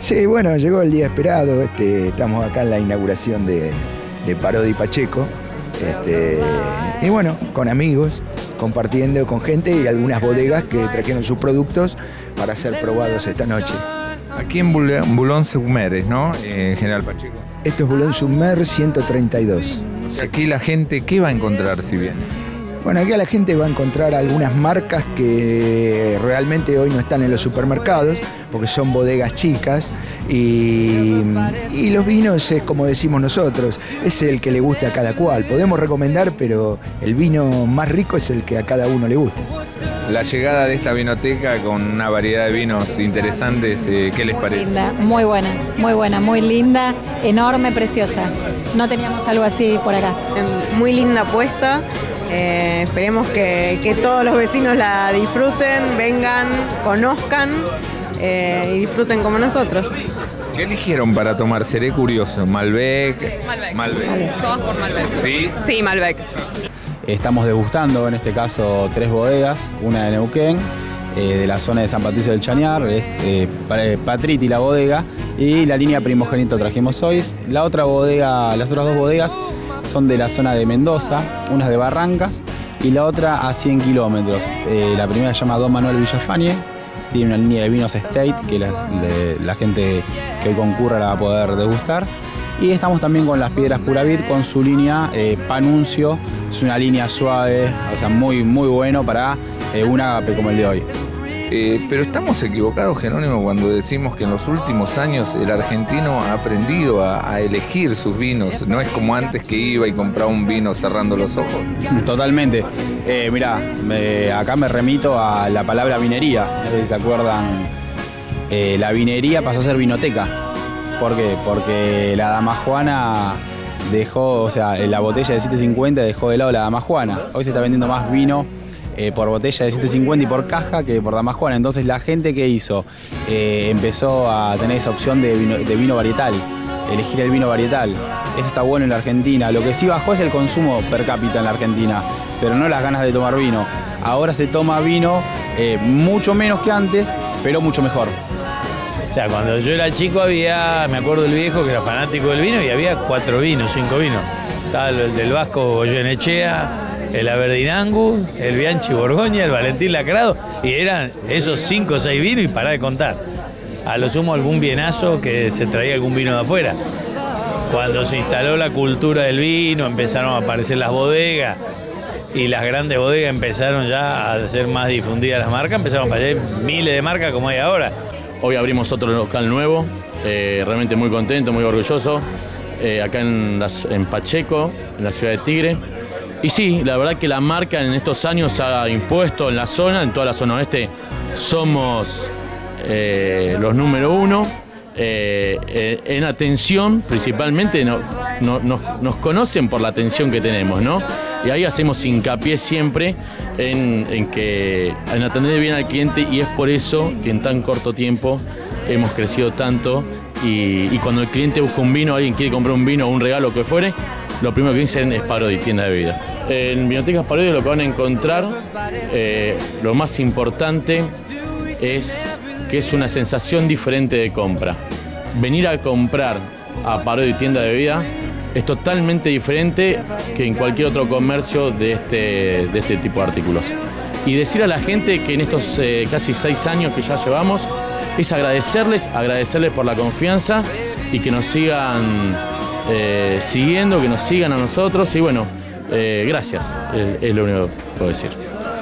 Sí, bueno, llegó el día esperado. Estamos acá en la inauguración de Parodi Pacheco. Y bueno, con amigos, compartiendo con gente y algunas bodegas que trajeron sus productos para ser probados esta noche. Aquí en Boulogne-sur-Mer, ¿no? General Pacheco. Esto es Boulogne-sur-Mer 132. Aquí la gente, ¿qué va a encontrar si viene? Bueno, aquí la gente va a encontrar algunas marcas que realmente hoy no están en los supermercados, porque son bodegas chicas, y los vinos es como decimos nosotros, es el que le gusta a cada cual. Podemos recomendar, pero el vino más rico es el que a cada uno le gusta. La llegada de esta vinoteca con una variedad de vinos interesantes, ¿qué les parece? Linda, muy buena, muy linda, enorme, preciosa. No teníamos algo así por acá. Muy linda apuesta. Esperemos que todos los vecinos la disfruten, vengan, conozcan y disfruten como nosotros. ¿Qué eligieron para tomar? Seré curioso. ¿Malbec? Malbec. Todos por Malbec. ¿Sí? Sí, Malbec. Estamos degustando, en este caso, 3 bodegas, una de Neuquén, de la zona de San Patricio del Chañar, Patriti la bodega, y la línea Primogénito trajimos hoy. Las otras 2 bodegas son de la zona de Mendoza, una es de Barrancas y la otra a 100 kilómetros. La primera se llama Don Manuel Villafañe, tiene una línea de vinos State que la gente que concurra la va a poder degustar. Y estamos también con las Piedras Puravit con su línea Panuncio, es una línea suave, o sea, muy bueno para un agape como el de hoy. Pero estamos equivocados, Jerónimo, cuando decimos que en los últimos años el argentino ha aprendido a elegir sus vinos. No es como antes que iba y compraba un vino cerrando los ojos. Totalmente. Mirá, acá me remito a la palabra vinería. No sé si se acuerdan. La vinería pasó a ser vinoteca. ¿Por qué? Porque la Dama Juana dejó, o sea, la botella de 7.50 dejó de lado la Dama Juana. Hoy se está vendiendo más vino por botella de 7.50 y por caja que por Dama Juana. Entonces la gente que hizo empezó a tener esa opción de vino varietal, elegir el vino varietal. Eso está bueno en la Argentina. Lo que sí bajó es el consumo per cápita en la Argentina, pero no las ganas de tomar vino. Ahora se toma vino mucho menos que antes, pero mucho mejor. O sea, cuando yo era chico me acuerdo del viejo que era fanático del vino y había 4 vinos, 5 vinos. Estaba el del Vasco Goyenechea, el Aberdeen, el Bianchi Borgoña, el Valentín Lacrado, y eran esos 5 o 6 vinos y pará de contar. A lo sumo algún bienazo que se traía algún vino de afuera. Cuando se instaló la cultura del vino, empezaron a aparecer las bodegas y las grandes bodegas empezaron ya a ser más difundidas las marcas, empezaron a aparecer miles de marcas como hay ahora. Hoy abrimos otro local nuevo, realmente muy contento, muy orgulloso, acá en Pacheco, en la ciudad de Tigre. Y sí, la verdad que la marca en estos años ha impuesto en la zona, en toda la zona oeste, somos los número 1 en atención, principalmente nos conocen por la atención que tenemos, ¿no? Y ahí hacemos hincapié siempre en atender bien al cliente, y es por eso que en tan corto tiempo hemos crecido tanto, y cuando el cliente busca un vino, alguien quiere comprar un vino o un regalo que fuere, lo primero que dicen es Parodi, tienda de bebida. En Vinotecas Parodi lo que van a encontrar, lo más importante es que es una sensación diferente de compra. Venir a comprar a Parodi, tienda de bebida, es totalmente diferente que en cualquier otro comercio de este tipo de artículos. Y decir a la gente que en estos casi 6 años que ya llevamos, es agradecerles por la confianza y que nos sigan siguiendo, que nos sigan a nosotros, y bueno, gracias, es lo único que puedo decir.